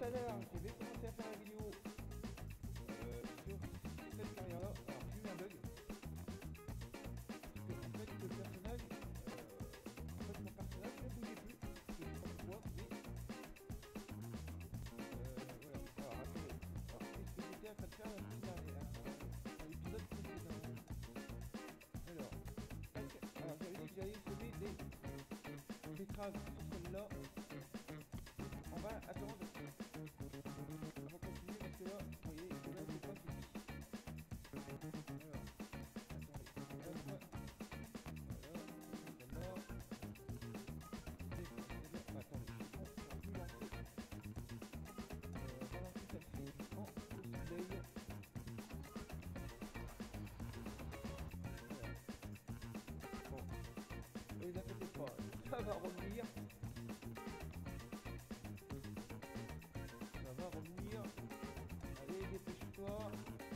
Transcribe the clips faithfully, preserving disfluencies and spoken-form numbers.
tout à l'heure, je vais commencer à faire la vidéo euh, sur cette carrière-là. Alors, j'ai eu un bug. Parce que, en fait, le personnage, euh, en fait, mon personnage ne bougeait plus. Je sais pas pourquoi, mais. Euh, voilà. Alors, attendez. Alors, qu'est-ce que j'étais en train de faire la semaine dernière dans l'épisode précédent? Alors, tac. Alors, j'avais dit que j'allais semer des betteraves sur celle-là. On va attendre. On va continuer parce que là, vous voyez, là c'est pas fini. Alors, attendez, hop, voilà, celle-là, et celle-là, bah, attendez, on va plus lancer, euh, relancer celle-ci en soleil. Voilà. Bon, ne vous inquiétez pas, ça va revenir. Ça va revenir. Allez, dépêche-toi.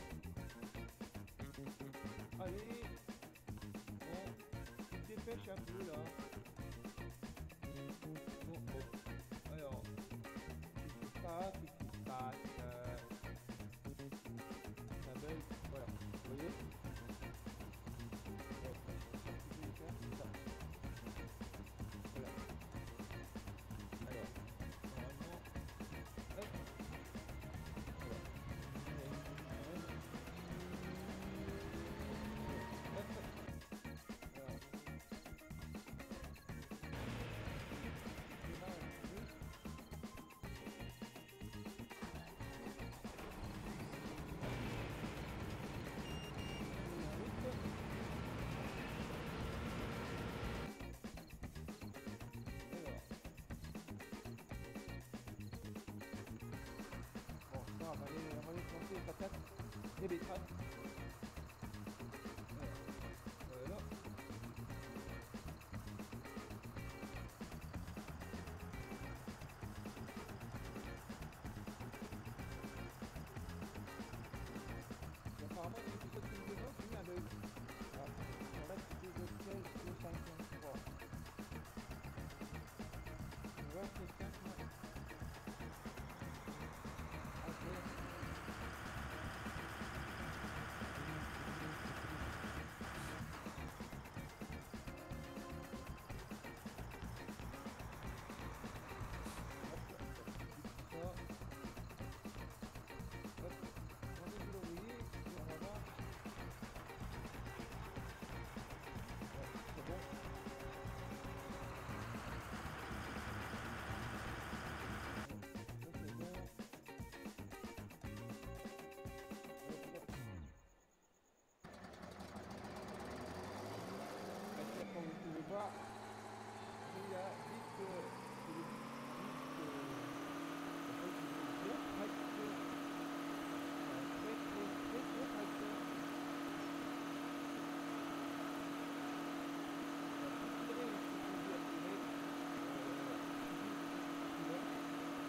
Allez. Bon, tu te dépêches un peu là. Bon, bon. Alors, qu'est-ce qui se passe? Qu'est-ce qui se passe? euh... Ça bug. Voilà. Vous voyez? Ouais, c'est ce que je vais faire, c'est ça. Voilà. Alors, normalement. Hop. Voilà. On va aller, on va aller planter les patates, les betteraves. Voilà. Voilà. Et apparemment, dans l'épisode précédent, j'ai eu un bug. Alors, voilà, c'était lequel, le cinquante-trois. On va voir quelqu'un qui m'a... Comme vous pouvez voir, il y a vite, euh, vite, vite, euh, en fait, deux tracteurs, euh, très, très, très, très tracteurs. On va tout tirer avec ce que j'ai appelé, euh,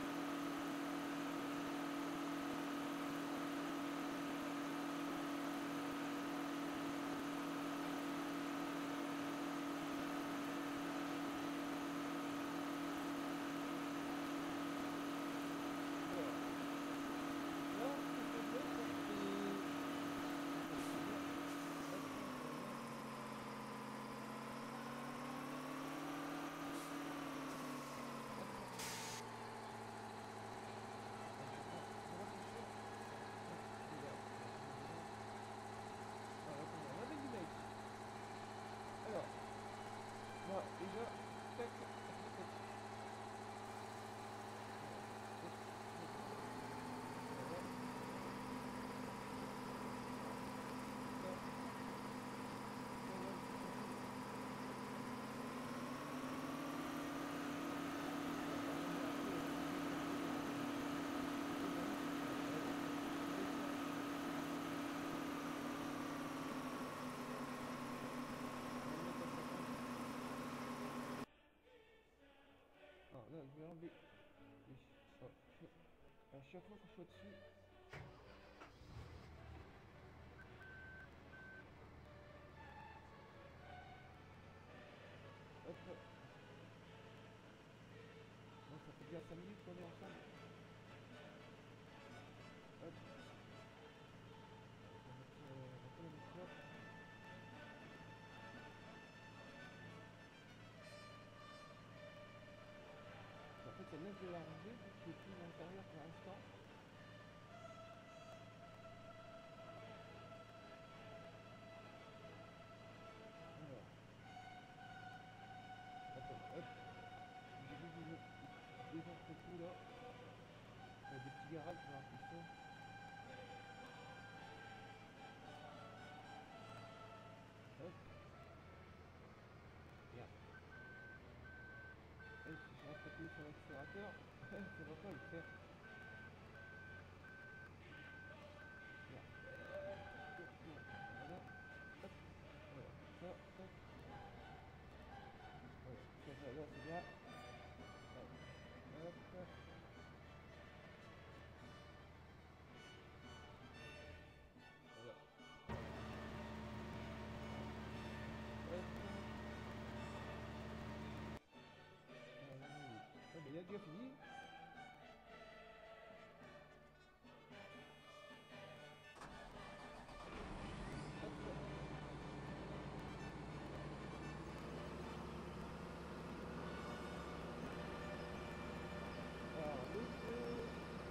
alors, moi déjà, tac, tac, tac. Alors là, je vais enlever. À chaque fois qu'on soit dessus. Hop. Bon, ça fait déjà cinq minutes qu'on est ensemble. Hop. On va mettre, euh, on va pas la mettre là. En fait, celle-là, je vais la ranger vu que j'ai plus l'intérieur pour l'instant. Alors, attends, hop. J'ai vu des, des entrepôts là. Euh, des petits garages, je vais appeler ça. Hop. Merde. Et si je reste appuyé sur l'accélérateur, ça va pas le faire. Merde. Voilà. Hop. Voilà. Ça, tac. Voilà. Ça, ça, là, c'est bien. Hop. Hop. Voilà. Hop. Ah, mais il a déjà fini. Alors, l'autre.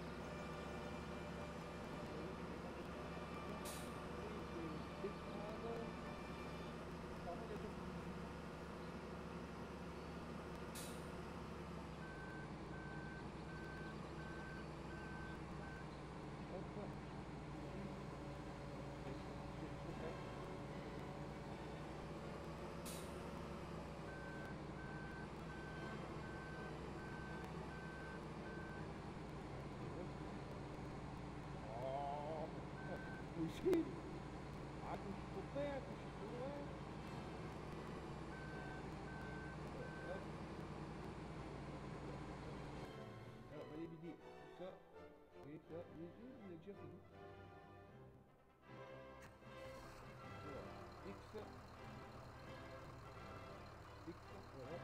Coucher. Ah, que je suis trop près, que je suis trop loin. Hop. Alors, on va éliminer ça. Et ça. Il est déjà fini. Voilà. X. X. Voilà.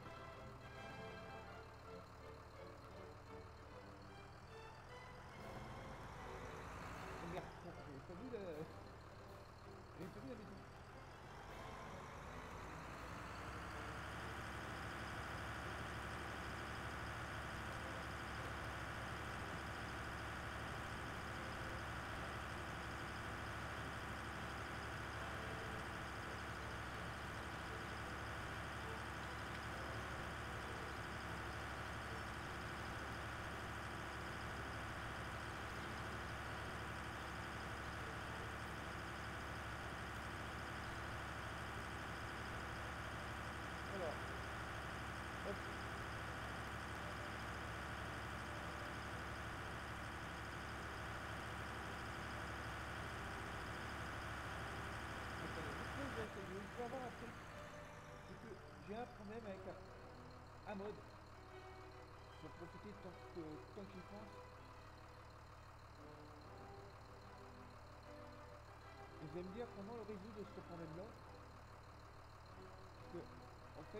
Oh merde, j'avais pas vu la... J'avais pas vu la maison. Alors. Hop. Attendez, je vais avoir un truc. C'est que j'ai un problème avec un, un mode. Je vais profiter tant que, tant que j'y pense. Et vous allez me dire comment le résoudre ce problème-là. Parce que, en fait,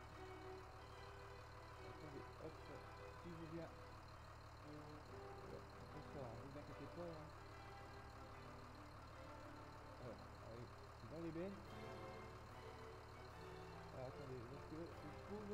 attendez, hop, si je viens, alors, on ça, ne vous inquiétez pas. Hein. Alors, allez, c'est dans les bennes. Alors, attendez, parce que je trouve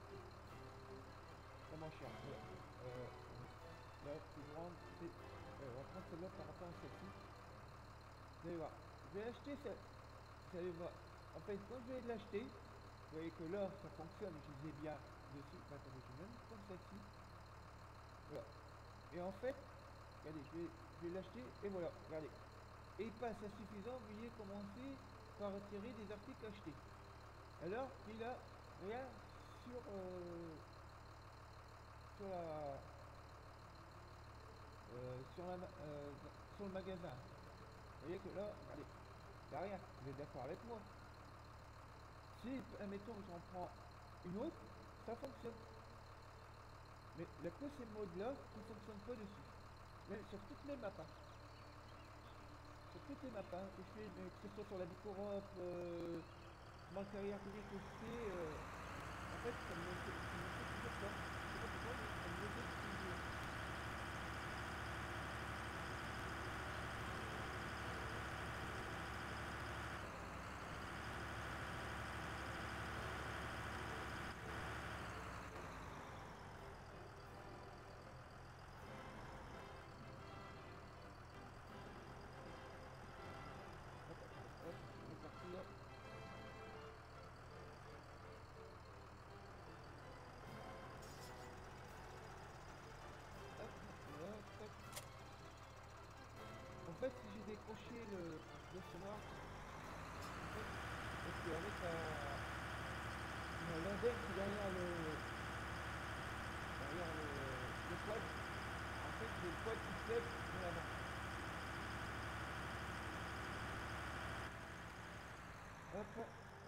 ça moins cher. Voilà. Euh, la plus grande, c'est, euh, on va prendre celle-là par rapport à celle-ci. Vous allez voir, je vais l'acheter, ça, vous allez voir. En fait, quand je vais l'acheter, vous voyez que là, ça fonctionne, je les ai bien dessus. Bah, attendez, je vais même prendre celle-ci. Voilà. Et en fait, regardez, je vais, je vais l'acheter, et voilà, regardez. Et il passe à suffisant, vous voyez, commencer par retirer des articles achetés. Alors qu'il a rien sur, euh, sur la, euh, sur, la, euh, sur le magasin. Vous voyez que là, regardez, il n'y a rien. Vous êtes d'accord avec moi? Si, admettons que j'en prends une autre, ça fonctionne. Mais il n'y a que ces modes-là qui ne fonctionnent pas dessus. Mais sur toutes les maps. Hein. Sur toutes les maps hein, que je fais, mais que ce soit sur la Bicorop, euh, dans le carrière que je fais, euh, en fait, ça me fait toujours ça. Je sais pas pourquoi, mais ça me le fait toujours. accrocher le, le sonar, en fait, parce qu'avec la, la- l'index derrière le, derrière le, le quad, en fait, le quad qui se lève vers l'avant. Hop,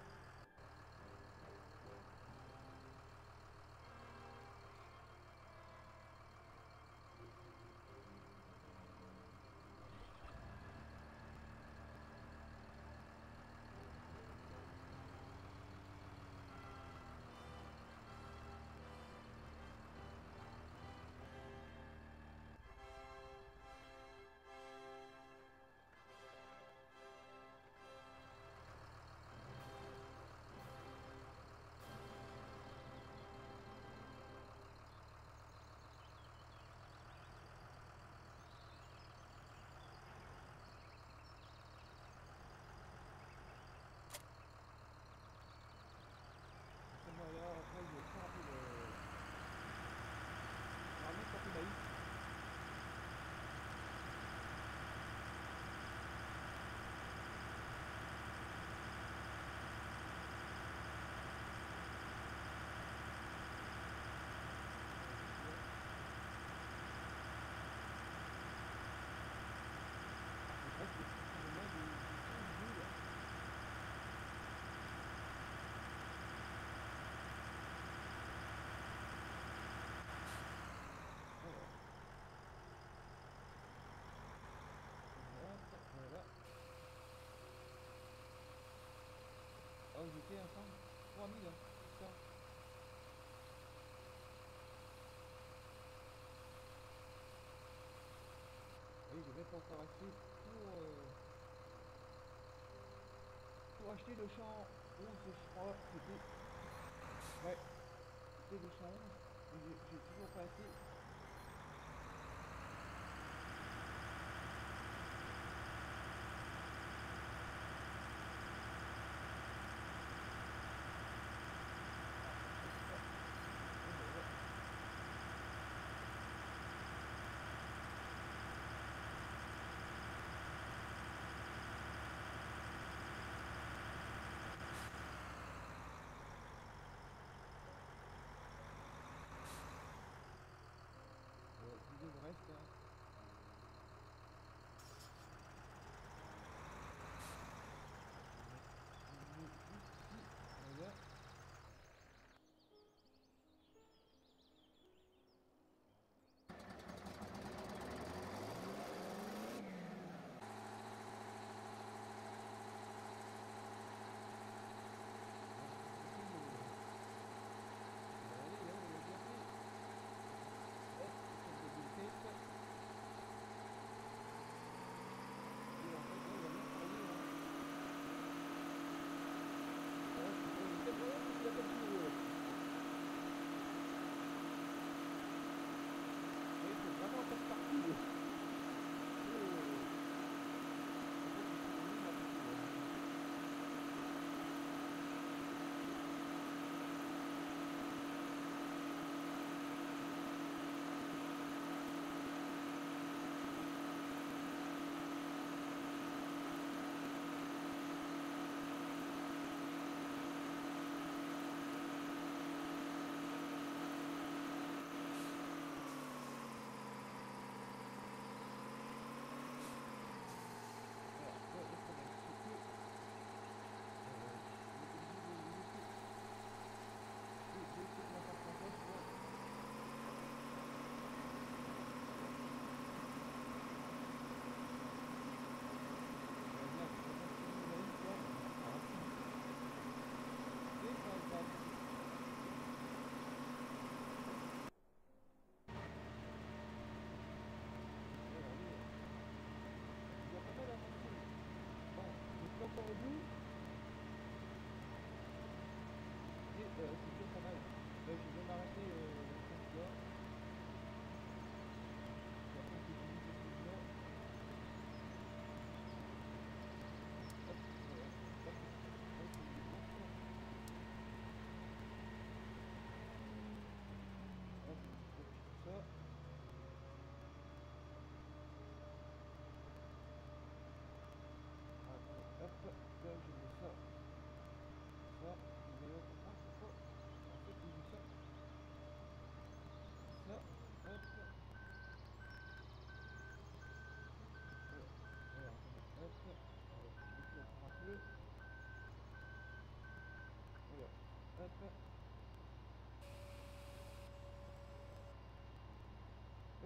voilà, après, je vais faire un peu le, je vais remettre un peu maïs. C'est vrai que le mode, il il change de là. Alors, hop, voilà. Ah, j'étais à cent trois mille, hein, c'est ça. Oui, j'ai même pas encore acheté pour, euh, pour acheter le champ onze, je crois, c'était. Ouais, c'était le champ onze, mais j'ai j'ai toujours pas assez. Ah, hop, bon, ben, ouais.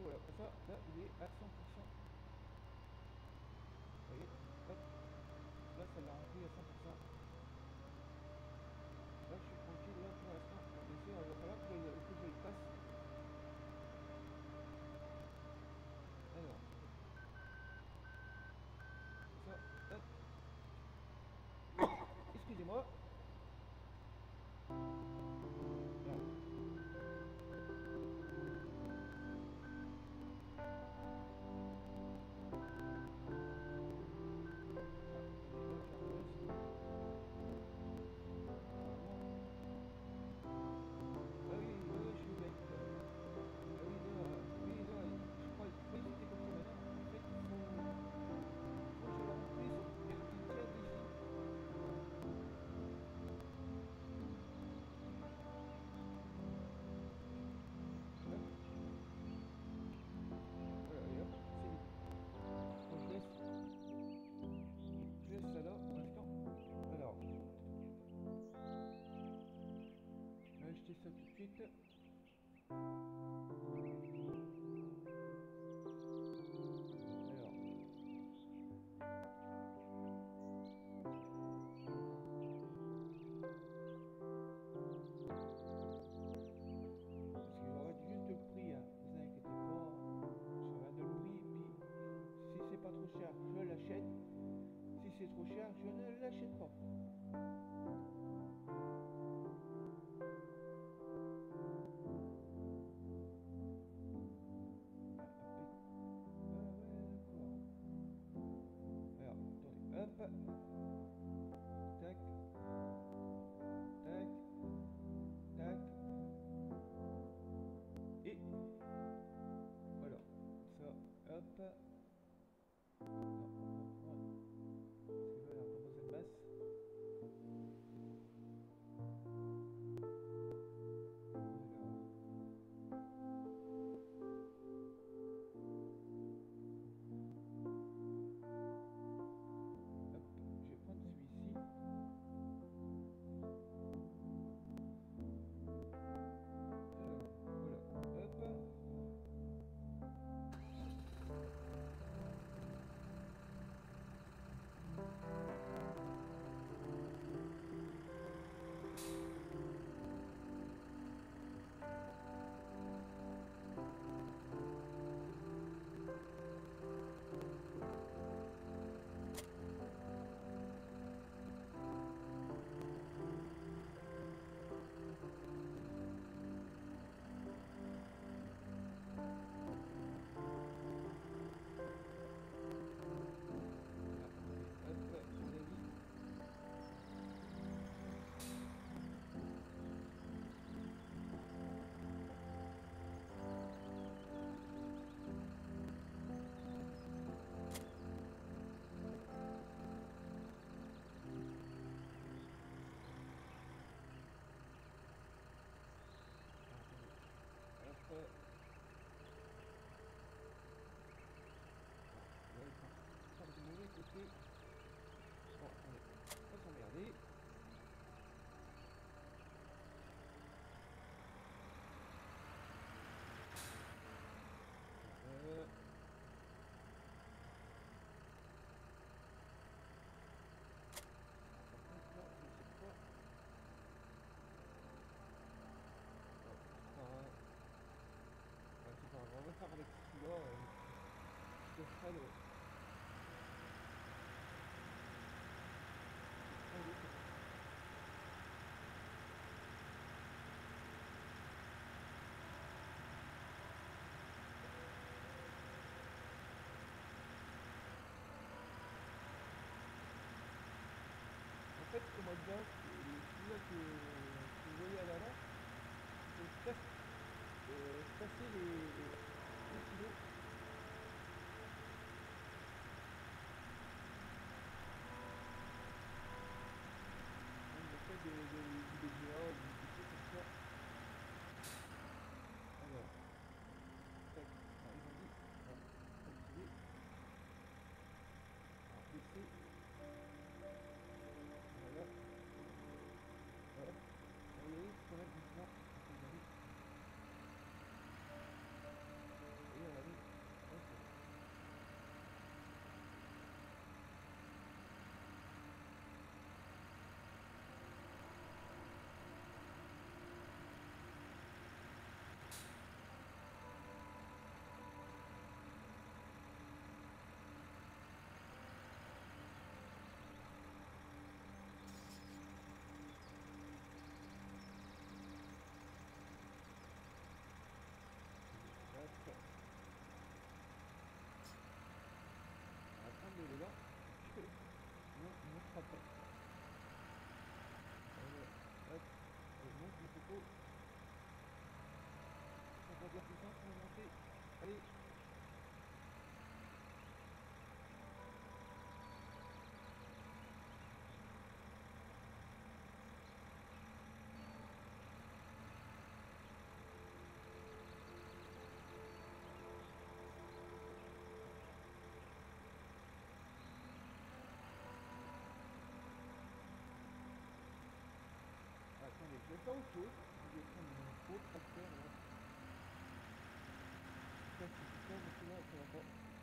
voilà, ça, là, il est à cent pour cent. Vous voyez, hop, là, ça l'a rempli à cent pour cent. Là, je suis tranquille, là, pour l'instant. Bon, bien sûr, il va falloir que je, que je le fasse. Alors, ça, hop. Excusez-moi. Là. Ah, attendez, là, je recommence. Normalement. Ah oui, oui, oui, je suis bête. Ah oui, là, euh, oui, là, je crois, je croyais que c'était comme ça maintenant. En fait, il faut, faut que je le remplisse et qu'il tienne ici. Hop, voilà, et hop, c'est mis. Donc je laisse, je laisse ça là pour l'instant. Alors, je vais acheter ça tout de suite. Alors, parce qu'il va y avoir juste le prix, hein, vous inquiétez pas. Je regarde le prix, puis si c'est pas trop cher, je l'achète. Si c'est trop cher, je ne l'achète pas. Ah, ah, ah ouais, d'accord. Alors, attendez, hop, tac, tac, tac, et voilà. Ça, hop. Non, on va prendre. Parce que là, on commence à être basse. Alors, hop, je vais prendre celui-ci. Alors, voilà, hop. Ah, attendez, hop, à mon avis. Ah, attendez, hop. Ah, là, il part, il part du mauvais côté. Bon, attendez, on va s'emmerder. Euh, ah, par contre, là, je sais pas. Oh, c'est pas grave. Ouais, c'est pas grave, on va faire avec celui-là. Euh, je ferai le, je ferai l'autre. En fait, ce mode là, celui-là que, que vous voyez à l'avant, c'est casse, euh, casser les, les silos. On a fait des, des, du B G A ou des trucs comme ça. Alors, tac, ah, ils ont dit, ah, activer, alors baisser, voilà, hop. Vous voyez, il faut mettre doucement, à mon avis. Allez. Attendez, je vais faire autre chose. Je vais prendre mon gros tracteur là. Ça, c'est ça, mais là, ça va pas.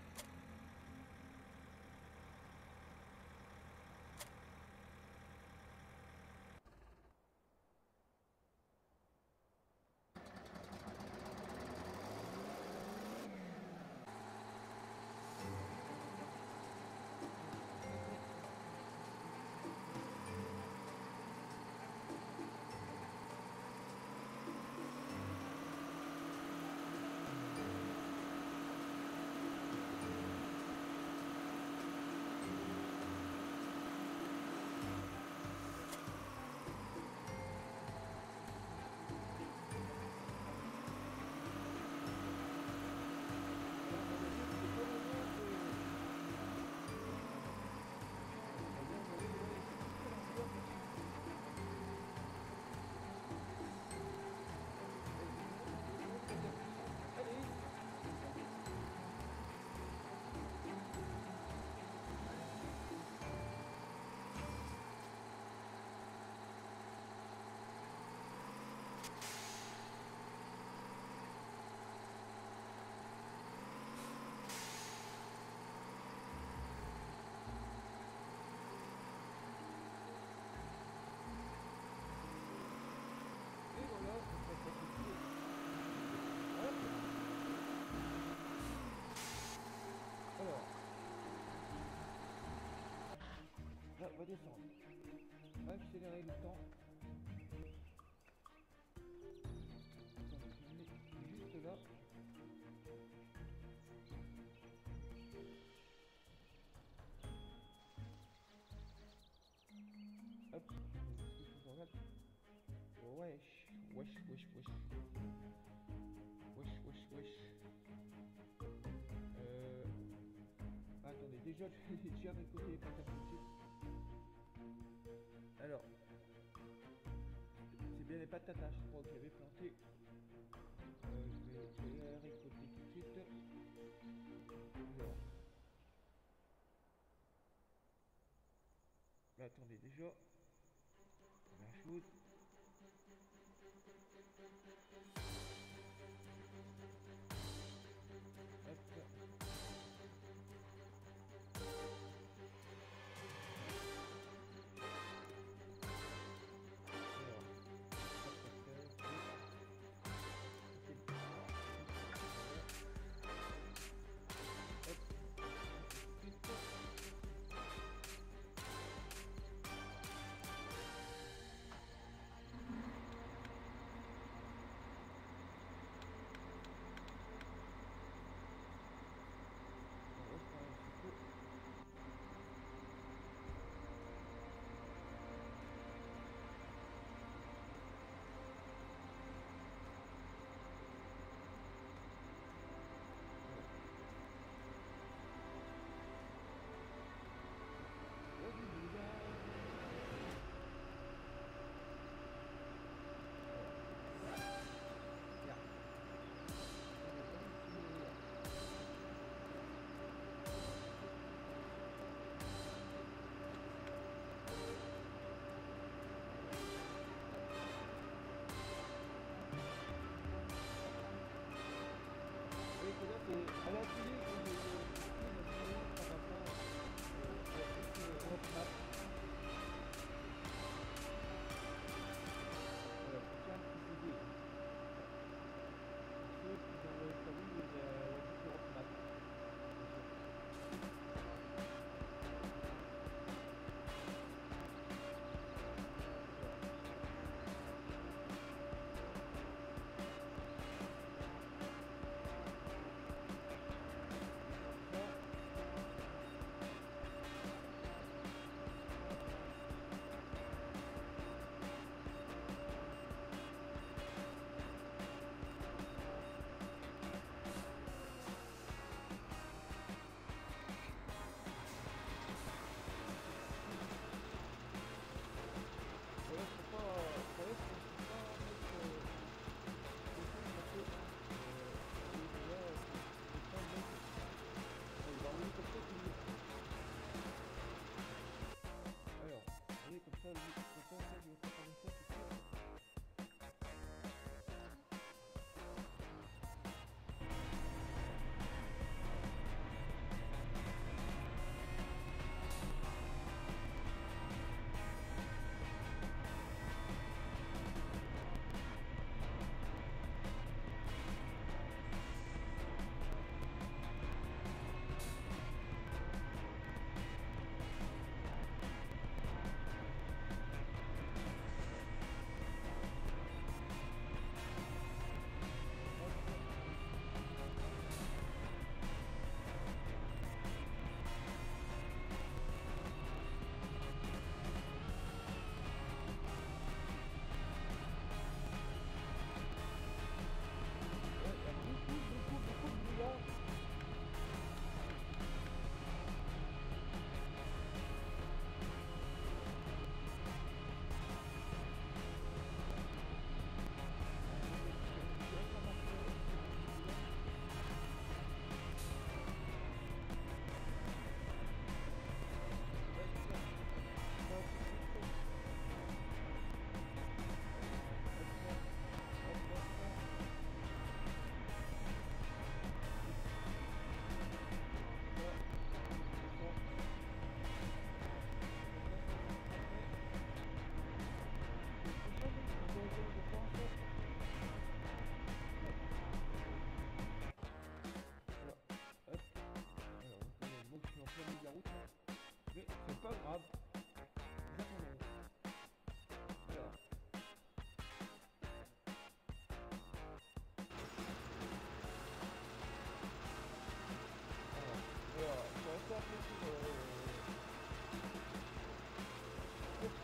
Là, on va descendre. Accélérer le temps. Attends, je mets juste là. Hop. Je regarde. Wesh, wesh, wesh, wesh. Wesh, wesh, wesh. Euh... Attendez, déjà, j'ai déjà récolté les patates tout de suite. Alors, c'est bien les patates, hein, je crois, que j'avais planté. Euh, je vais, je vais les récolter tout de suite. Alors. Mais attendez, déjà, première chose. Hop.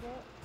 ça.